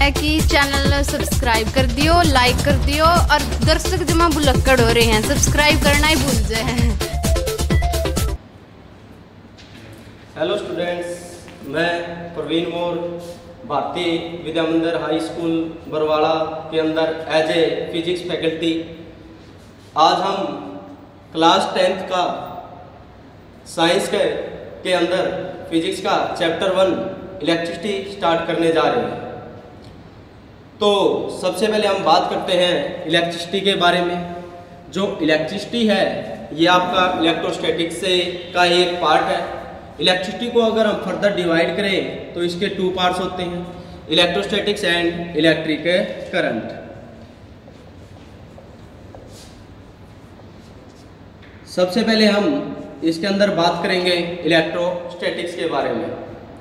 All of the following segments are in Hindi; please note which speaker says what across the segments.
Speaker 1: है कि चैनल सब्सक्राइब कर दियो, लाइक कर दियो और दर्शक जमा बुलक्कड़ हो रहे हैं, सब्सक्राइब करना ही भूल जाए।
Speaker 2: हेलो स्टूडेंट्स, मैं प्रवीण मोर भारतीय विद्या मंदिर हाई स्कूल बरवाड़ा के अंदर एज ए फिजिक्स फैकल्टी आज हम क्लास 10th का साइंस के अंदर फिजिक्स का चैप्टर 1 इलेक्ट्रिसिटी स्टार्ट करने जा रहे हैं। तो सबसे पहले हम बात करते हैं इलेक्ट्रिसिटी के बारे में। जो इलेक्ट्रिसिटी है ये आपका इलेक्ट्रोस्टैटिक्स से का एक पार्ट है। इलेक्ट्रिसिटी को अगर हम फर्दर डिवाइड करें तो इसके 2 पार्ट्स होते हैं, इलेक्ट्रोस्टैटिक्स एंड इलेक्ट्रिक करंट। सबसे पहले हम इसके अंदर बात करेंगे इलेक्ट्रोस्टैटिक्स के बारे में।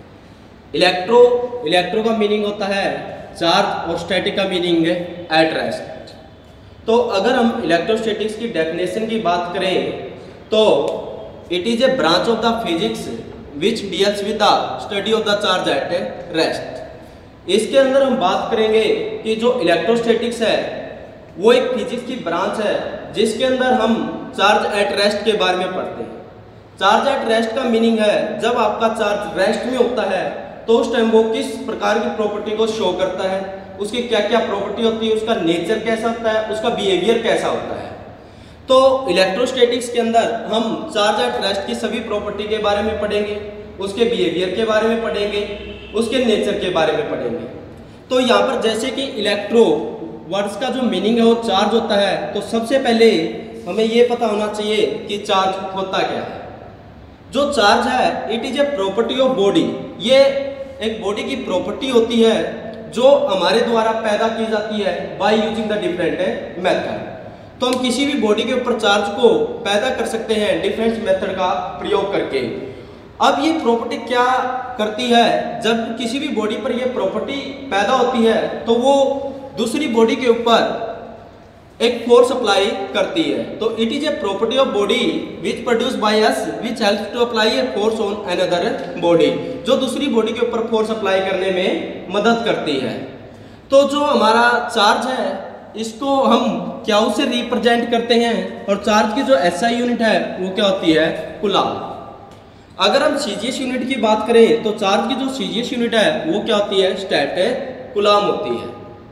Speaker 2: इलेक्ट्रो का मीनिंग होता है चार्ज और स्टैटिक का मीनिंग है एट रेस्ट। तो अगर हम इलेक्ट्रोस्टैटिक्स की डेफिनेशन की बात करें तो it is a branch of the physics which deals with the study of the charge at rest. इसके अंदर हम बात करेंगे कि जो इलेक्ट्रोस्टैटिक्स है वो एक फिजिक्स की ब्रांच है जिसके अंदर हम चार्ज एट रेस्ट के बारे में पढ़ते हैं। चार्ज एट रेस्ट का मीनिंग है जब आपका चार्ज रेस्ट में होता है तो उस टाइम वो किस प्रकार की प्रॉपर्टी को शो करता है, उसकी क्या क्या प्रॉपर्टी होती है, उसका नेचर कैसा होता है, उसका बिहेवियर कैसा होता है। तो इलेक्ट्रोस्टैटिक्स के अंदर हम चार्ज एट रेस्ट की सभी प्रॉपर्टी के बारे में पढ़ेंगे, उसके बिहेवियर के बारे में पढ़ेंगे, उसके नेचर के बारे में पढ़ेंगे। तो यहाँ पर जैसे कि इलेक्ट्रो वर्ड्स का जो मीनिंग है वो चार्ज होता है, तो सबसे पहले हमें ये पता होना चाहिए कि चार्ज होता क्या है। जो चार्ज है it is a property of body. ये एक बॉडी की प्रॉपर्टी होती है जो हमारे द्वारा पैदा की जाती है by using the different method. तो हम किसी भी बॉडी के ऊपर चार्ज को पैदा कर सकते हैं डिफरेंट मेथड का प्रयोग करके। अब ये प्रॉपर्टी क्या करती है, जब किसी भी बॉडी पर ये प्रॉपर्टी पैदा होती है तो वो दूसरी बॉडी के ऊपर एक फोर्स अप्लाई करती है। तो it is a property of body which produce by us which helps to apply a force on another body, जो दूसरी बॉडी के ऊपर फोर्स अप्लाई करने में मदद करती है। तो जो हमारा चार्ज है इसको हम क्या से रिप्रेजेंट करते हैं, और चार्ज की जो एसआई यूनिट है वो क्या होती है, कूलम। अगर हम सीजीएस यूनिट की बात करें तो चार्ज की जो सीजीएस यूनिट है वो क्या होती है, स्टैट कूलम होती है।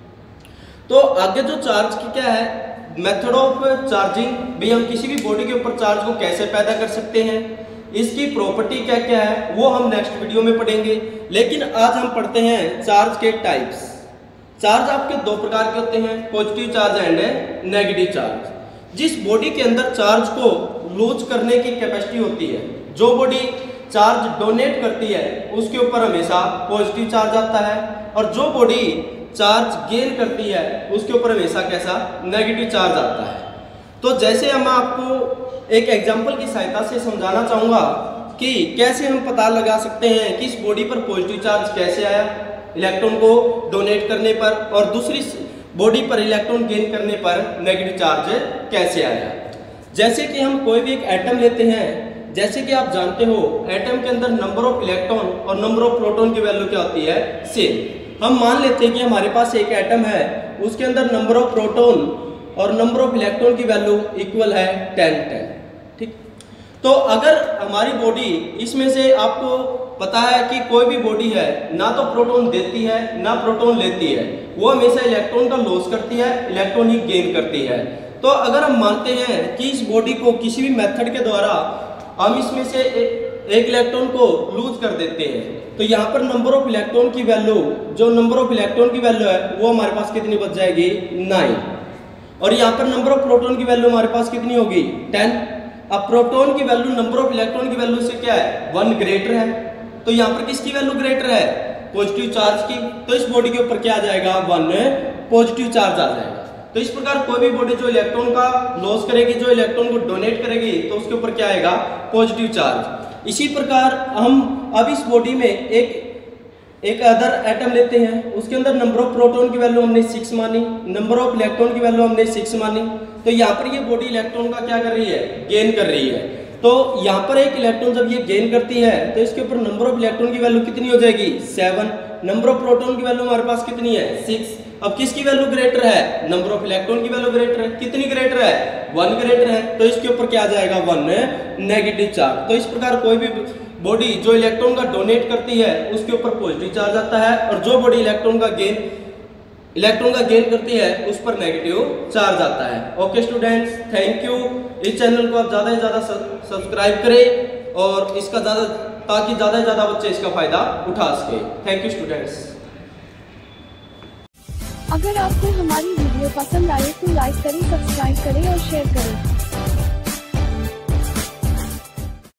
Speaker 2: तो आगे जो चार्ज की क्या है, मेथड ऑफ चार्जिंग, भी हम किसी भी बॉडी के ऊपर चार्ज को कैसे पैदा कर सकते हैं, इसकी प्रॉपर्टी क्या क्या है वो हम नेक्स्ट वीडियो में पढ़ेंगे। लेकिन आज हम पढ़ते हैं चार्ज के टाइप्स। चार्ज आपके 2 प्रकार के होते हैं, positive charge and negative charge. जिस बॉडी के अंदर चार्ज को लूज करने की कैपेसिटी होती है, जो बॉडी चार्ज डोनेट करती है उसके ऊपर हमेशा पॉजिटिव चार्ज आता है, और जो बॉडी चार्ज गेन करती है उसके ऊपर हमेशा कैसा, नेगेटिव चार्ज आता है। तो जैसे हम आपको एक एग्जांपल की सहायता से समझाना चाहूँगा कि कैसे हम पता लगा सकते हैं कि इस बॉडी पर पॉजिटिव चार्ज कैसे आया इलेक्ट्रॉन को डोनेट करने पर, और दूसरी बॉडी पर इलेक्ट्रॉन गेन करने पर नेगेटिव चार्ज कैसे आया। जैसे कि हम कोई भी एक एटम लेते हैं, जैसे कि आप जानते हो एटम के अंदर नंबर ऑफ इलेक्ट्रॉन और नंबर ऑफ प्रोटॉन की वैल्यू क्या होती है, सेम। हम मान लेते हैं कि हमारे पास एक एटम है, उसके अंदर नंबर ऑफ प्रोटॉन और नंबर ऑफ इलेक्ट्रॉन की वैल्यू इक्वल है 10। ठीक, तो अगर हमारी बॉडी, इसमें से आपको पता है कि कोई भी बॉडी है ना तो प्रोटॉन देती है ना प्रोटॉन लेती है, वो हमेशा इलेक्ट्रॉन का लॉस करती है, इलेक्ट्रॉन ही गेन करती है। तो अगर हम मानते हैं कि इस बॉडी को किसी भी मेथड के द्वारा हम इसमें से एक इलेक्ट्रॉन को लूज कर देते हैं, तो यहाँ पर नंबर ऑफ इलेक्ट्रॉन की वैल्यू, जो नंबर ऑफ इलेक्ट्रॉन की वैल्यू है वो हमारे पास कितनी बच जाएगी, 9। और यहाँ पर नंबर ऑफ प्रोटॉन की वैल्यू हमारे पास कितनी होगी, 10। अब प्रोटॉन की वैल्यू नंबर ऑफ इलेक्ट्रॉन की वैल्यू से क्या है, 1 ग्रेटर है। तो यहाँ पर किसकी वैल्यू ग्रेटर है, पॉजिटिव चार्ज की। तो इस बॉडी के ऊपर क्या आ जाएगा, 1 पॉजिटिव चार्ज आ जाएगा। तो इस प्रकार कोई भी बॉडी जो इलेक्ट्रॉन का लॉस करेगी, जो इलेक्ट्रॉन को डोनेट करेगी, तो उसके ऊपर क्या आएगा, पॉजिटिव चार्ज। इसी प्रकार हम अब इस बॉडी में एक अदर एटम लेते हैं, उसके अंदर नंबर ऑफ प्रोटॉन की वैल्यू हमने 6 मानी, नंबर ऑफ इलेक्ट्रॉन की वैल्यू हमने 6 मानी। तो यहाँ पर ये बॉडी इलेक्ट्रॉन का क्या कर रही है, गेन कर रही है। तो यहाँ पर एक इलेक्ट्रॉन जब ये गेन करती है तो इसके ऊपर नंबर ऑफ इलेक्ट्रॉन की वैल्यू कितनी हो जाएगी, 7। नंबर ऑफ प्रोटॉन की वैल्यू हमारे पास कितनी है 6। अब किसकी वैल्यू ग्रेटर है, नंबर ऑफ इलेक्ट्रॉन की वैल्यू ग्रेटर है, कितनी ग्रेटर है 1 ग्रेटर है, तो इसके ऊपर क्या आ जाएगा 1 नेगेटिव चार्ज। तो इस प्रकार कोई भी बॉडी जो इलेक्ट्रॉन का डोनेट करती है उसके ऊपर पॉजिटिव चार्ज आता है, और जो बॉडी इलेक्ट्रॉन का गेन करती है उस पर नेगेटिव चार्ज आता है। Okay students, thank you. इस चैनल को आप ज्यादा से ज्यादा सब्सक्राइब करें और इसका ताकि ज्यादा से ज्यादा बच्चे इसका फायदा उठा सके। Thank you students.
Speaker 3: अगर आपको हमारी वीडियो पसंद आए तो लाइक करें, सब्सक्राइब करें और शेयर करें।